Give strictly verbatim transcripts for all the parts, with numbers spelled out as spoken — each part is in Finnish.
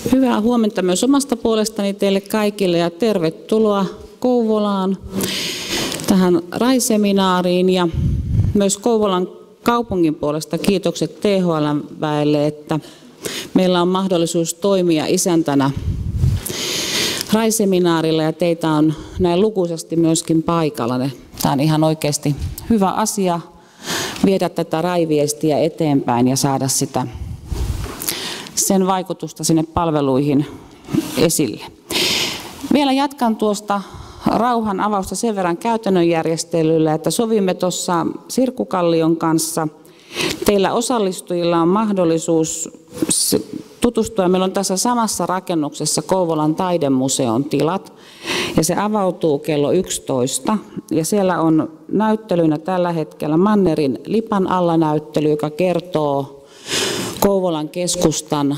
Hyvää huomenta myös omasta puolestani teille kaikille ja tervetuloa Kouvolaan tähän RAI-seminaariin ja myös Kouvolan kaupungin puolesta kiitokset T H L-väelle, että meillä on mahdollisuus toimia isäntänä RAI-seminaarilla ja teitä on näin lukuisasti myöskin paikalla. Tämä on ihan oikeasti hyvä asia viedä tätä RAI-viestiä eteenpäin ja saada sitä, sen vaikutusta sinne palveluihin esille. Vielä jatkan tuosta rauhan avausta sen verran käytännön järjestelyllä, että sovimme tuossa Sirkku Kallion kanssa. Teillä osallistujilla on mahdollisuus tutustua. Meillä on tässä samassa rakennuksessa Kouvolan taidemuseon tilat ja se avautuu kello yksitoista. Ja siellä on näyttelynä tällä hetkellä Mannerin lipan alla näyttely, joka kertoo Kouvolan keskustan.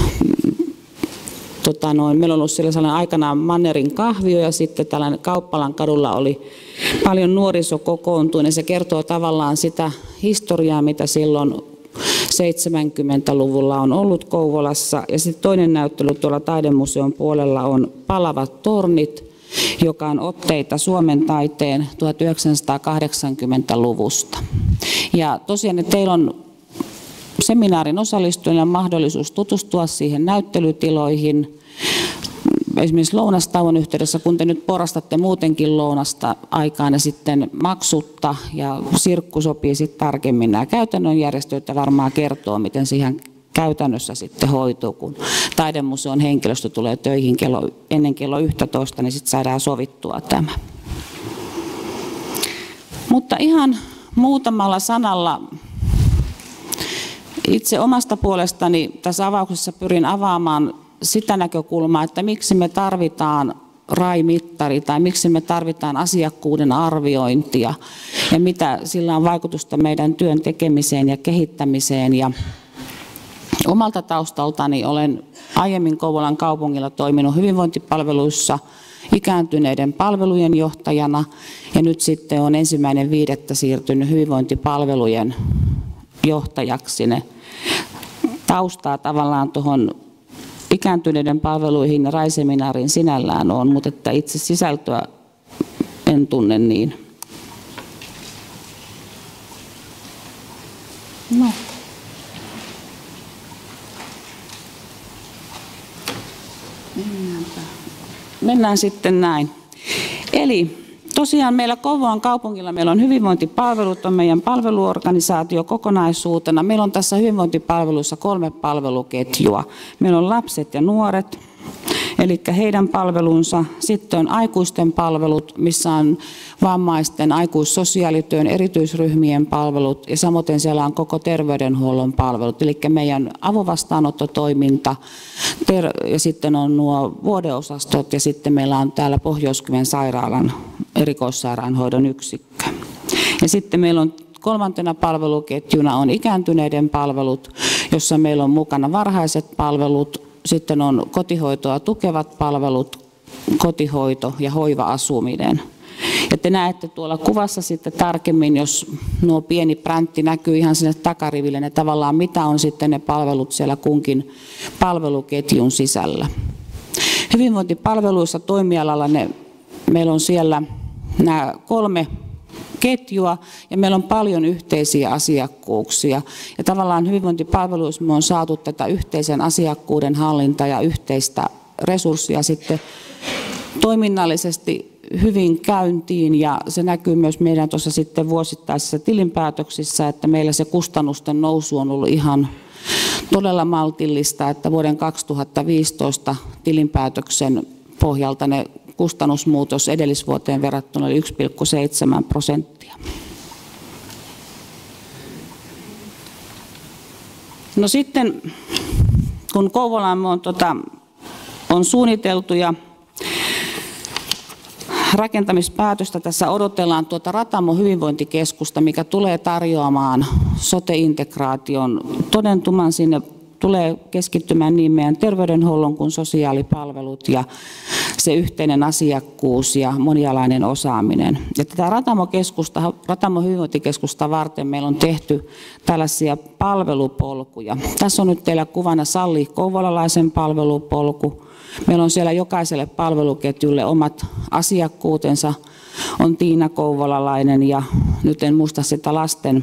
Tota noin, meillä on ollut siellä sellainen aikanaan Mannerin kahvio ja sitten tällainen Kauppalan kadulla oli paljon nuoriso kokoontunut ja se kertoo tavallaan sitä historiaa, mitä silloin seitsemänkymmentäluvulla on ollut Kouvolassa. Ja sitten toinen näyttely tuolla taidemuseon puolella on Palavat tornit, joka on otteita Suomen taiteen tuhatyhdeksänsataakahdeksankymmentäluvusta. Ja tosiaan teillä on seminaarin osallistujilla on mahdollisuus tutustua siihen näyttelytiloihin. Esimerkiksi lounastauon yhteydessä, kun te nyt porrastatte muutenkin lounasta aikaan ja sitten maksutta ja Sirkku sopii sitten tarkemmin nämä käytännön järjestelyt ja varmaan kertoo, miten siihen käytännössä sitten hoituu, kun taidemuseon henkilöstö tulee töihin kello, ennen kello yksitoista, niin sitten saadaan sovittua tämä. Mutta ihan muutamalla sanalla itse omasta puolestani tässä avauksessa pyrin avaamaan sitä näkökulmaa, että miksi me tarvitaan RAI-mittari tai miksi me tarvitaan asiakkuuden arviointia ja mitä sillä on vaikutusta meidän työn tekemiseen ja kehittämiseen. Ja omalta taustaltani olen aiemmin Kouvolan kaupungilla toiminut hyvinvointipalveluissa ikääntyneiden palvelujen johtajana ja nyt sitten on ensimmäinen viidettä siirtynyt hyvinvointipalvelujen johtajaksi. Ne taustaa tavallaan tuohon ikääntyneiden palveluihin ja RAI-seminaariin sinällään on, mutta että itse sisältöä en tunne niin. No. Mennäänpä. Mennään sitten näin. Eli tosiaan meillä Kouvolan kaupungilla meillä on hyvinvointipalvelut, on meidän palveluorganisaatio kokonaisuutena. Meillä on tässä hyvinvointipalveluissa kolme palveluketjua. Meillä on lapset ja nuoret, eli heidän palvelunsa. Sitten on aikuisten palvelut, missä on vammaisten aikuissosiaalityön erityisryhmien palvelut. Ja samoin siellä on koko terveydenhuollon palvelut, eli meidän avovastaanottotoiminta. Ja sitten on nuo vuodeosastot ja sitten meillä on täällä Pohjois-Kymen sairaalan erikoissairaanhoidon yksikkö. Ja sitten meillä on kolmantena palveluketjuna on ikääntyneiden palvelut, jossa meillä on mukana varhaiset palvelut, sitten on kotihoitoa tukevat palvelut, kotihoito ja hoiva-asuminen. Ja te näette tuolla kuvassa sitten tarkemmin, jos nuo pieni präntti näkyy ihan sinne takariville, ne tavallaan mitä on sitten ne palvelut siellä kunkin palveluketjun sisällä. Hyvinvointipalveluissa toimialalla ne, meillä on siellä nämä kolme ketjua ja meillä on paljon yhteisiä asiakkuuksia. Ja tavallaan hyvinvointipalveluissa me on saatu tätä yhteisen asiakkuuden hallinta ja yhteistä resurssia sitten toiminnallisesti hyvin käyntiin ja se näkyy myös meidän tuossa sitten vuosittaisissa tilinpäätöksissä, että meillä se kustannusten nousu on ollut ihan todella maltillista, että vuoden kaksituhattaviisitoista tilinpäätöksen pohjalta ne kustannusmuutos edellisvuoteen verrattuna oli yksi pilkku seitsemän prosenttia. No sitten kun Kouvolaan on, tota, on suunniteltu ja rakentamispäätöstä tässä odotellaan tuota Ratamo hyvinvointikeskusta, mikä tulee tarjoamaan sote-integraation todentuman sinne. Tulee keskittymään niin meidän terveydenhuollon kuin sosiaalipalvelut ja se yhteinen asiakkuus ja monialainen osaaminen. Ja tätä Ratamo-keskusta, Ratamo hyvinvointikeskusta varten meillä on tehty tällaisia palvelupolkuja. Tässä on nyt teillä kuvana Salli kouvolalaisen palvelupolku. Meillä on siellä jokaiselle palveluketjulle omat asiakkuutensa. On Tiina Kouvolalainen ja nyt en muista sitä lasten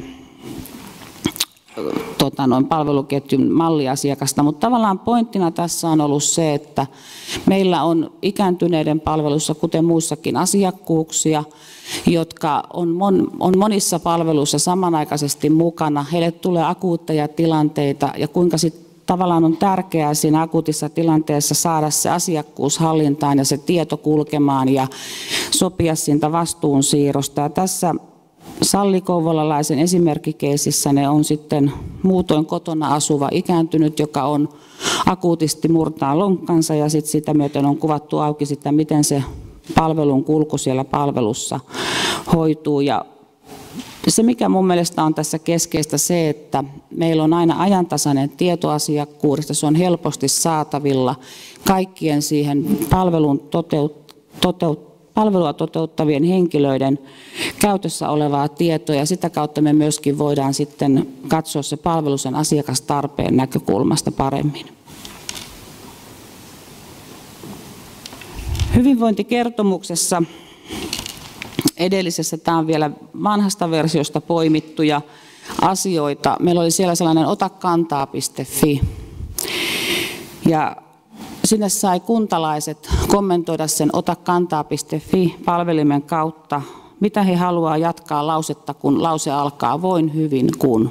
tota, noin palveluketjun malliasiakasta, mutta tavallaan pointtina tässä on ollut se, että meillä on ikääntyneiden palveluissa, kuten muissakin, asiakkuuksia, jotka on, mon, on monissa palveluissa samanaikaisesti mukana. Heille tulee akuutteja tilanteita ja kuinka sitten tavallaan on tärkeää siinä akuutissa tilanteessa saada se asiakkuus hallintaan ja se tieto kulkemaan ja sopia siitä vastuunsiirrosta. Ja tässä Salli kouvolalaisen esimerkkikeisissä ne on sitten muutoin kotona asuva ikääntynyt, joka on akuutisti murtaa lonkkansa ja sitten sitä myöten on kuvattu auki sitä, miten se palvelun kulku siellä palvelussa hoituu. Ja se, mikä mun mielestä on tässä keskeistä, se, että meillä on aina ajantasainen tietoasiakkuudesta, se on helposti saatavilla kaikkien siihen palvelun toteut, toteut, palvelua toteuttavien henkilöiden käytössä olevaa tietoa ja sitä kautta me myöskin voidaan sitten katsoa se palvelu sen asiakastarpeen näkökulmasta paremmin. Hyvinvointikertomuksessa edellisessä, tämä on vielä vanhasta versiosta poimittuja asioita. Meillä oli siellä sellainen otakantaa piste fi ja sinne sai kuntalaiset kommentoida sen otakantaa piste fi palvelimen kautta, mitä he haluaa jatkaa lausetta, kun lause alkaa voin hyvin kun.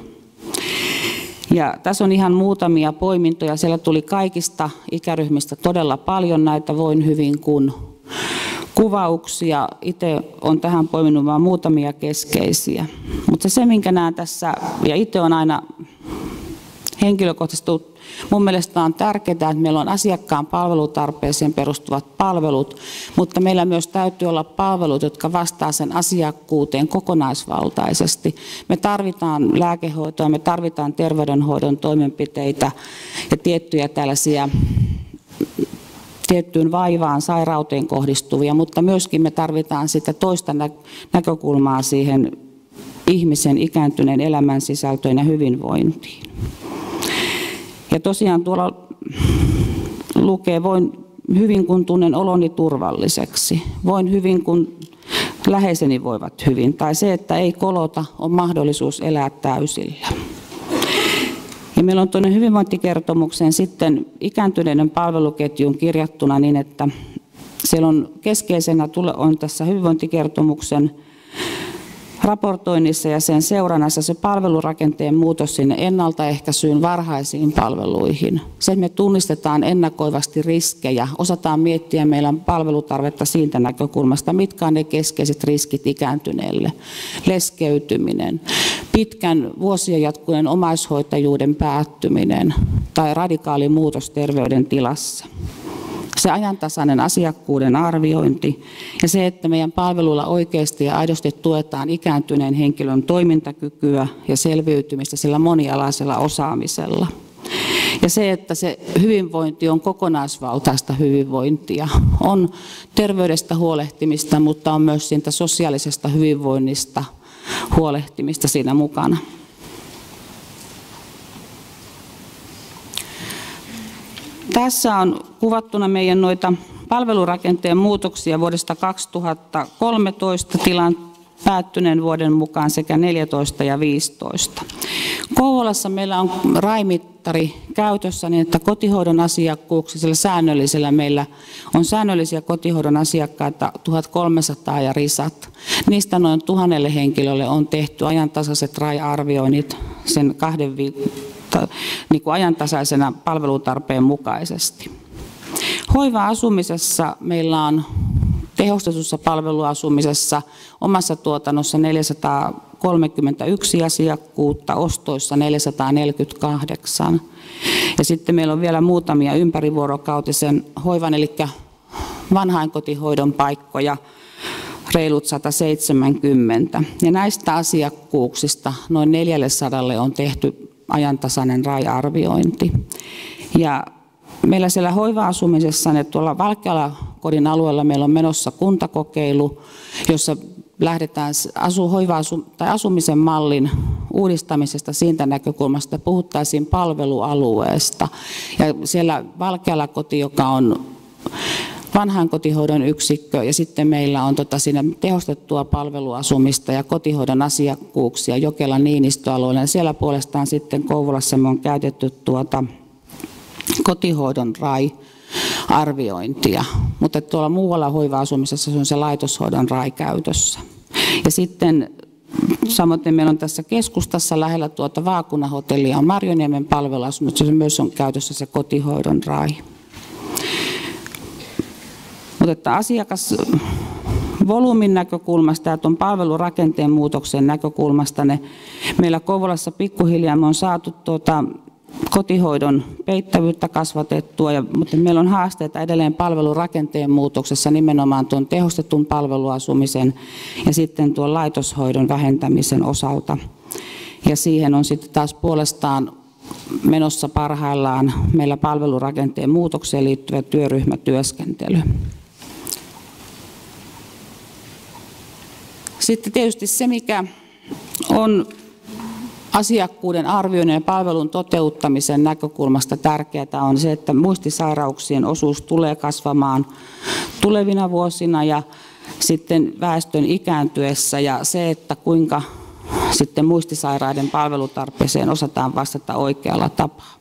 Ja tässä on ihan muutamia poimintoja. Siellä tuli kaikista ikäryhmistä todella paljon näitä voin hyvin kun kuvauksia. Itse olen tähän poiminut vain muutamia keskeisiä. Mutta se, minkä näen tässä, ja itse on aina henkilökohtaisesti mun mielestä on tärkeää, että meillä on asiakkaan palvelutarpeeseen perustuvat palvelut, mutta meillä myös täytyy olla palvelut, jotka vastaa sen asiakkuuteen kokonaisvaltaisesti. Me tarvitaan lääkehoitoa, me tarvitaan terveydenhoidon toimenpiteitä ja tiettyjä tällaisia tiettyyn vaivaan, sairauteen kohdistuvia, mutta myöskin me tarvitaan sitä toista näkökulmaa siihen ihmisen ikääntyneen elämän sisältöön ja hyvinvointiin. Ja tosiaan tuolla lukee, voin hyvin kun tunnen oloni turvalliseksi, voin hyvin kun läheiseni voivat hyvin, tai se, että ei kolota, on mahdollisuus elää täysillä. Ja meillä on tuonne hyvinvointikertomukseen sitten ikääntyneiden palveluketjuun kirjattuna niin, että siellä on keskeisenä on tässä hyvinvointikertomuksen raportoinnissa ja sen seurannassa se palvelurakenteen muutos sinne ennaltaehkäisyyn varhaisiin palveluihin. Sen me tunnistetaan ennakoivasti riskejä, osataan miettiä meidän palvelutarvetta siitä näkökulmasta, mitkä on ne keskeiset riskit ikääntyneelle. Leskeytyminen, pitkän vuosien jatkuneen omaishoitajuuden päättyminen tai radikaali muutos terveydentilassa. Se ajantasainen asiakkuuden arviointi ja se, että meidän palveluilla oikeasti ja aidosti tuetaan ikääntyneen henkilön toimintakykyä ja selviytymistä sillä monialaisella osaamisella. Ja se, että se hyvinvointi on kokonaisvaltaista hyvinvointia, on terveydestä huolehtimista, mutta on myös siitä sosiaalisesta hyvinvoinnista huolehtimista siinä mukana. Tässä on kuvattuna meidän noita palvelurakenteen muutoksia vuodesta kaksituhattakolmetoista tilan päättyneen vuoden mukaan sekä neljätoista ja viisitoista. Kouvolassa meillä on RAI-mittari käytössä niin, että kotihoidon asiakkuuksilla säännöllisellä meillä on säännöllisiä kotihoidon asiakkaita tuhatkolmesataa ja risat. Niistä noin tuhannelle henkilölle on tehty ajantasaiset RAI-arvioinnit sen kahden viikon niin kuin ajantasaisena palvelutarpeen mukaisesti. Hoiva-asumisessa meillä on tehostetussa palveluasumisessa omassa tuotannossa neljäsataakolmekymmentäyksi asiakkuutta, ostoissa neljäsataaneljäkymmentäkahdeksan. Ja sitten meillä on vielä muutamia ympärivuorokautisen hoivan, eli vanhainkotihoidon paikkoja, reilut sata seitsemänkymmentä. Ja näistä asiakkuuksista noin neljäsataa on tehty ajantasainen RAI-arviointi. Ja Meillä siellä hoiva-asumisessa, ne tuolla Valkeala-kodin alueella meillä on menossa kuntakokeilu, jossa lähdetään asu, hoiva-asu, tai asumisen mallin uudistamisesta siitä näkökulmasta, että puhuttaisiin palvelualueesta. Ja siellä Valkeala-koti, joka on vanhan kotihoidon yksikkö, ja sitten meillä on tota siinä tehostettua palveluasumista ja kotihoidon asiakkuuksia Jokelan Niinistöalueella. Ja siellä puolestaan sitten Kouvolassa me on käytetty tuota kotihoidon R A I-arviointia, mutta tuolla muualla hoiva-asumisessa se on se laitoshoidon R A I käytössä. Ja sitten samoin meillä on tässä keskustassa lähellä tuota Vaakunahotellia on Marjoniemen palveluasumus, se myös on käytössä se kotihoidon R A I. Mutta että asiakasvolyymin näkökulmasta ja tuon palvelurakenteen muutoksen näkökulmasta ne, meillä Kouvolassa pikkuhiljaa me on saatu tuota, kotihoidon peittävyyttä kasvatettua, ja, mutta meillä on haasteita edelleen palvelurakenteen muutoksessa nimenomaan tuon tehostetun palveluasumisen ja sitten tuon laitoshoidon vähentämisen osalta. Ja siihen on sitten taas puolestaan menossa parhaillaan meillä palvelurakenteen muutokseen liittyvä työryhmätyöskentely. Sitten tietysti se, mikä on asiakkuuden arvioinnin ja palvelun toteuttamisen näkökulmasta tärkeää on se, että muistisairauksien osuus tulee kasvamaan tulevina vuosina ja sitten väestön ikääntyessä ja se, että kuinka sitten muistisairaiden palvelutarpeeseen osataan vastata oikealla tapaa.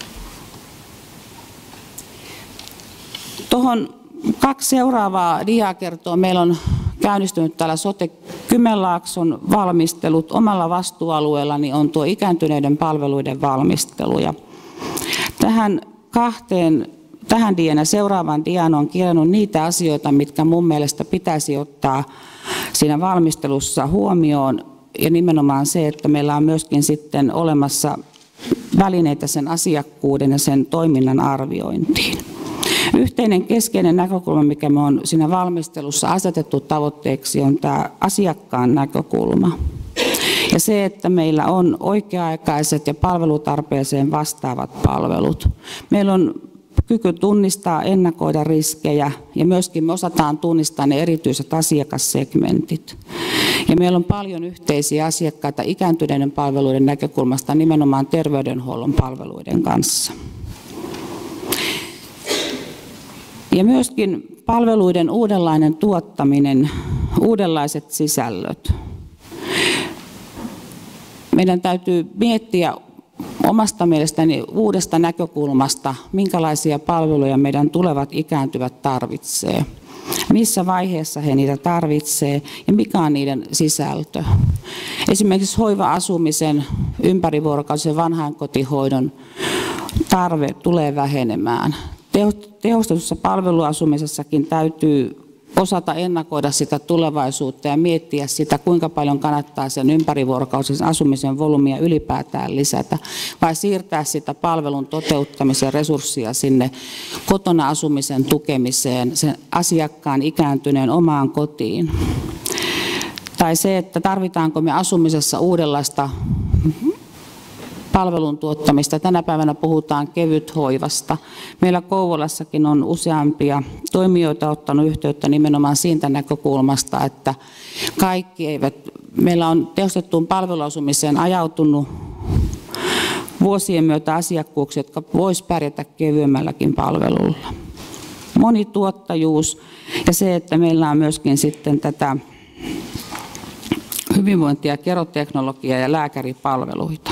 Tuohon kaksi seuraavaa diaa kertoo. Meillä on käynnistynyt täällä Sote Kymenlaakson valmistelut. Omalla vastuualueellani on tuo ikääntyneiden palveluiden valmistelu. Ja tähän kahteen, tähän diaan ja seuraavan diaan on kirjannut niitä asioita, mitkä mun mielestä pitäisi ottaa siinä valmistelussa huomioon. Ja nimenomaan se, että meillä on myöskin sitten olemassa välineitä sen asiakkuuden ja sen toiminnan arviointiin. Yhteinen keskeinen näkökulma, mikä me on siinä valmistelussa asetettu tavoitteeksi, on tämä asiakkaan näkökulma. Ja se, että meillä on oikea-aikaiset ja palvelutarpeeseen vastaavat palvelut. Meillä on kyky tunnistaa, ennakoida riskejä ja myöskin me osataan tunnistaa ne erityiset asiakassegmentit. Ja meillä on paljon yhteisiä asiakkaita ikääntyneiden palveluiden näkökulmasta nimenomaan terveydenhuollon palveluiden kanssa. Ja myöskin palveluiden uudenlainen tuottaminen, uudenlaiset sisällöt. Meidän täytyy miettiä omasta mielestäni uudesta näkökulmasta, minkälaisia palveluja meidän tulevat ikääntyvät tarvitsee. Missä vaiheessa he niitä tarvitsee ja mikä on niiden sisältö. Esimerkiksi hoiva-asumisen, ympärivuorokautisen vanhainkotihoidon tarve tulee vähenemään. Tehostetussa palveluasumisessakin täytyy osata ennakoida sitä tulevaisuutta ja miettiä sitä, kuinka paljon kannattaa sen ympärivuorokautisen asumisen volyymia ylipäätään lisätä, vai siirtää sitä palvelun toteuttamisen resurssia sinne kotona asumisen tukemiseen, sen asiakkaan ikääntyneen omaan kotiin. Tai se, että tarvitaanko me asumisessa uudenlaista palvelun tuottamista. Tänä päivänä puhutaan kevythoivasta. Meillä Kouvolassakin on useampia toimijoita ottanut yhteyttä nimenomaan siitä näkökulmasta, että kaikki eivät, meillä on tehostettuun palveluasumiseen ajautunut vuosien myötä asiakkuuksia, jotka vois pärjätä kevyemmälläkin palvelulla. Monituottajuus ja se, että meillä on myöskin sitten tätä hyvinvointia ja keroteknologiaa ja lääkäripalveluita.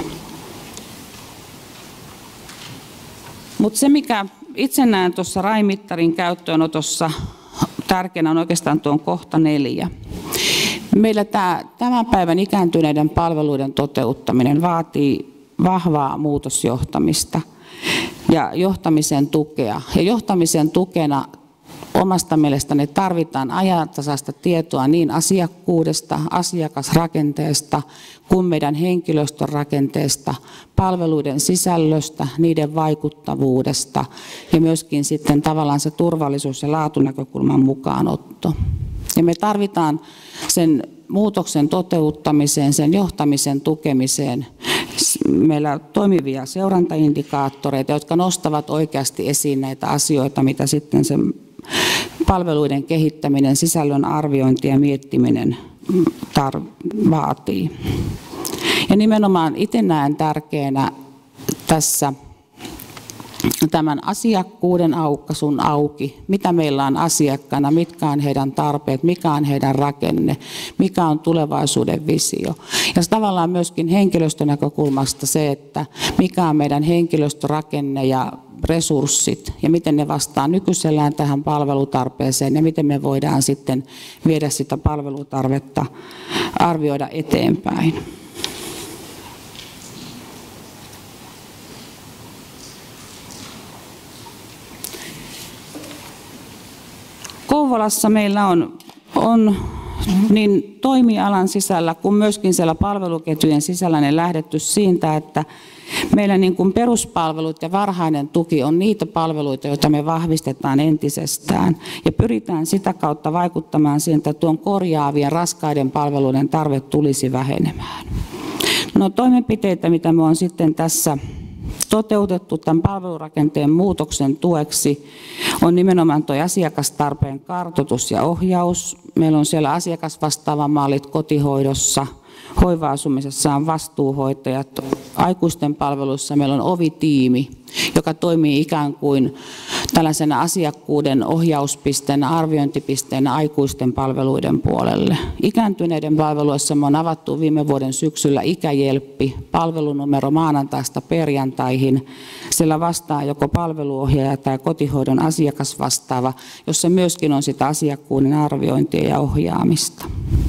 Mutta se, mikä itse näen tuossa R A I-mittarin käyttöönotossa tärkeänä on oikeastaan tuon kohta neljä. Meillä tämä tämän päivän ikääntyneiden palveluiden toteuttaminen vaatii vahvaa muutosjohtamista ja johtamisen tukea. Ja johtamisen tukena omasta mielestäni tarvitaan ajantasaista tietoa niin asiakkuudesta, asiakasrakenteesta kuin meidän henkilöstön rakenteesta, palveluiden sisällöstä, niiden vaikuttavuudesta ja myöskin sitten tavallaan se turvallisuus- ja laatunäkökulman mukaanotto. Ja me tarvitaan sen muutoksen toteuttamiseen, sen johtamisen tukemiseen meillä toimivia seurantaindikaattoreita, jotka nostavat oikeasti esiin näitä asioita, mitä sitten se palveluiden kehittäminen, sisällön arviointi ja miettiminen tar- vaatii. Ja nimenomaan itse näen tärkeänä tässä tämän asiakkuuden aukaisun auki, mitä meillä on asiakkaana, mitkä on heidän tarpeet, mikä on heidän rakenne, mikä on tulevaisuuden visio. Ja tavallaan myöskin henkilöstön näkökulmasta se, että mikä on meidän henkilöstörakenne ja resurssit ja miten ne vastaa nykyisellään tähän palvelutarpeeseen ja miten me voidaan sitten viedä sitä palvelutarvetta arvioida eteenpäin. Kouvolassa meillä on, on niin toimialan sisällä kuin myöskin siellä palveluketjujen sisällä ne lähdetty siitä, että meillä niin kuin peruspalvelut ja varhainen tuki on niitä palveluita, joita me vahvistetaan entisestään ja pyritään sitä kautta vaikuttamaan siihen, että tuon korjaavien raskaiden palveluiden tarve tulisi vähenemään. No, toimenpiteitä, mitä me on sitten tässä toteutettu tämän palvelurakenteen muutoksen tueksi, on nimenomaan tuo asiakastarpeen kartoitus ja ohjaus. Meillä on siellä asiakasvastaavamallit kotihoidossa, hoiva-asumisessa on vastuuhoitajat, aikuisten palveluissa meillä on ovitiimi, joka toimii ikään kuin tällaisena asiakkuuden ohjauspisteenä, arviointipisteenä aikuisten palveluiden puolelle. Ikääntyneiden palveluissa me on avattu viime vuoden syksyllä ikäjelppi, palvelunumero maanantaista perjantaihin. Siellä vastaa joko palveluohjaaja tai kotihoidon asiakasvastaava, jossa myöskin on sitä asiakkuuden arviointia ja ohjaamista.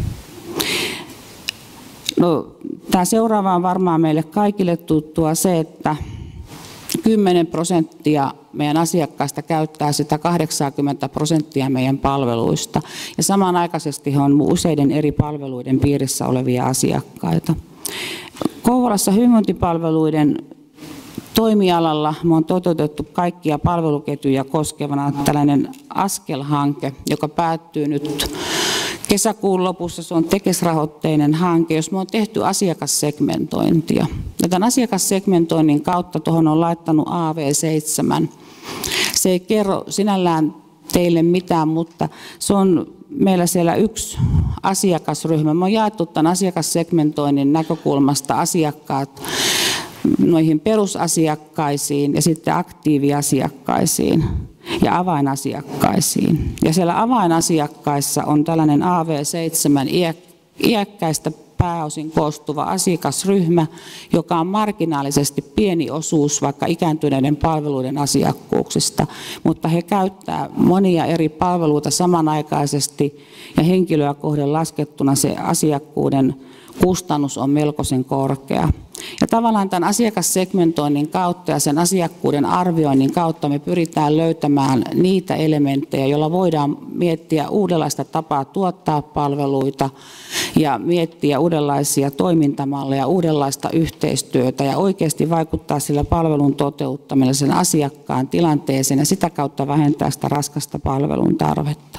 No, tämä seuraava on varmaan meille kaikille tuttua se, että kymmenen prosenttia meidän asiakkaista käyttää sitä kahdeksankymmentä prosenttia meidän palveluista. Ja samanaikaisesti on useiden eri palveluiden piirissä olevia asiakkaita. Kouvolassa hyvinvointipalveluiden toimialalla me on toteutettu kaikkia palveluketjuja koskevana tällainen askelhanke, joka päättyy nyt kesäkuun lopussa. Se on Tekes-rahoitteinen hanke, jos me on tehty asiakassegmentointia. Ja tämän asiakassegmentoinnin kautta tuohon on laittanut A V seitsemän. Se ei kerro sinällään teille mitään, mutta se on meillä siellä yksi asiakasryhmä. Me on jaettu tämän asiakassegmentoinnin näkökulmasta asiakkaat noihin perusasiakkaisiin ja sitten aktiiviasiakkaisiin ja avainasiakkaisiin. Ja siellä avainasiakkaissa on tällainen A V seitsemän iäkkäistä pääosin koostuva asiakasryhmä, joka on marginaalisesti pieni osuus vaikka ikääntyneiden palveluiden asiakkuuksista, mutta he käyttää monia eri palveluita samanaikaisesti ja henkilöä kohden laskettuna se asiakkuuden kustannus on melkoisen korkea. Ja tavallaan tämän asiakassegmentoinnin kautta ja sen asiakkuuden arvioinnin kautta me pyritään löytämään niitä elementtejä, joilla voidaan miettiä uudenlaista tapaa tuottaa palveluita ja miettiä uudenlaisia toimintamalleja, uudenlaista yhteistyötä ja oikeasti vaikuttaa sillä palvelun toteuttamisella sen asiakkaan tilanteeseen ja sitä kautta vähentää sitä raskasta palvelun tarvetta.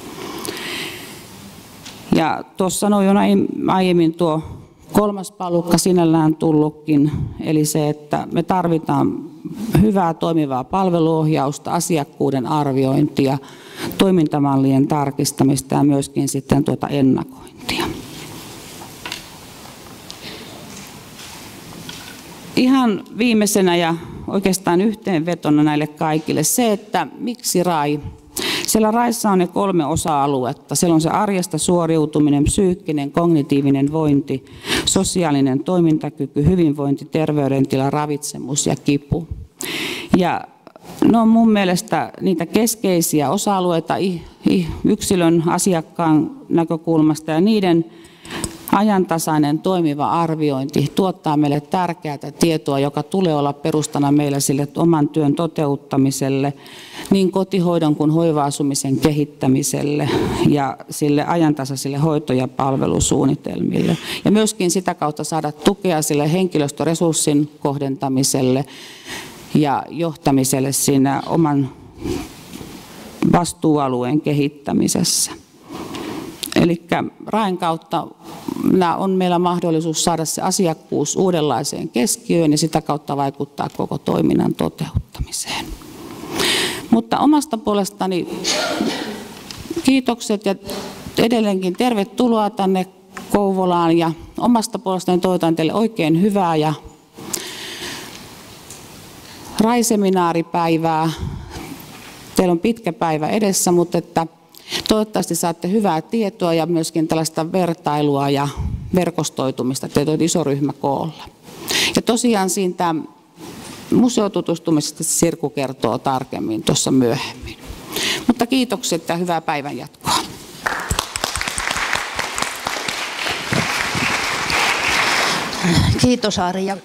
Ja tuossa sanoin jo aiemmin tuo kolmas palukka sinällään tullutkin, eli se, että me tarvitaan hyvää toimivaa palveluohjausta, asiakkuuden arviointia, toimintamallien tarkistamista ja myöskin sitten tuota ennakointia. Ihan viimeisenä ja oikeastaan yhteenvetona näille kaikille se, että miksi R A I? Siellä RAIssa on ne kolme osa-aluetta. Siellä on se arjesta suoriutuminen, psyykkinen, kognitiivinen vointi, sosiaalinen toimintakyky, hyvinvointi, terveydentila, ravitsemus ja kipu. Ja ne on mun mielestä niitä keskeisiä osa-alueita yksilön asiakkaan näkökulmasta ja niiden ajantasainen toimiva arviointi tuottaa meille tärkeää tietoa, joka tulee olla perustana meille sille oman työn toteuttamiselle, niin kotihoidon kuin hoiva-asumisen kehittämiselle ja sille ajantasaisille hoito- ja palvelusuunnitelmille. Ja myöskin sitä kautta saada tukea sille henkilöstöresurssin kohdentamiselle ja johtamiselle siinä oman vastuualueen kehittämisessä. Eli R A I:n kautta on meillä mahdollisuus saada se asiakkuus uudenlaiseen keskiöön ja sitä kautta vaikuttaa koko toiminnan toteuttamiseen. Mutta omasta puolestani kiitokset ja edelleenkin tervetuloa tänne Kouvolaan ja omasta puolestani toivotan teille oikein hyvää ja RAI-seminaaripäivää. Teillä on pitkä päivä edessä, mutta että toivottavasti saatte hyvää tietoa ja myöskin tällaista vertailua ja verkostoitumista. Teitä on iso ryhmä koolla. Ja tosiaan siitä museotutustumisesta Sirku kertoo tarkemmin tuossa myöhemmin. Mutta kiitokset ja hyvää päivän jatkoa. Kiitos Arja.